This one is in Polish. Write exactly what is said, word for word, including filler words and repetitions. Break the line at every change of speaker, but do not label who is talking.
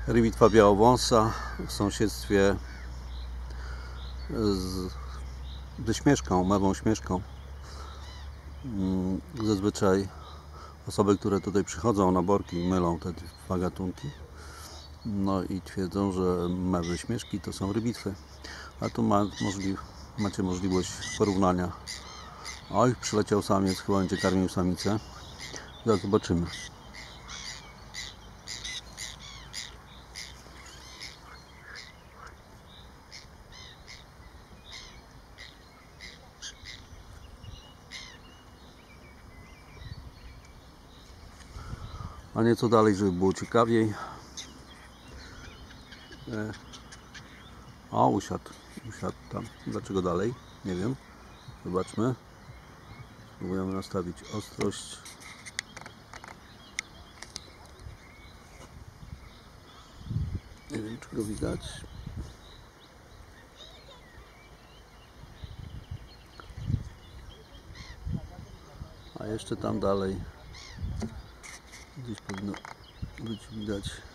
Rybitwa białowąsa w sąsiedztwie z, ze śmieszką, mewą śmieszką. Zazwyczaj osoby, które tutaj przychodzą na borki, mylą te dwa gatunki, no i twierdzą, że mewy śmieszki to są rybitwy, a tu ma, możli, macie możliwość porównania. Oj, przyleciał samiec, chyba będzie karmił samicę. Zaraz zobaczymy. A nieco dalej, żeby było ciekawiej. O, usiadł, usiadł tam. Dlaczego dalej? Nie wiem. Zobaczmy. Spróbujemy nastawić ostrość. Nie wiem, czy go widać. A jeszcze tam dalej gdzieś powinno być widać.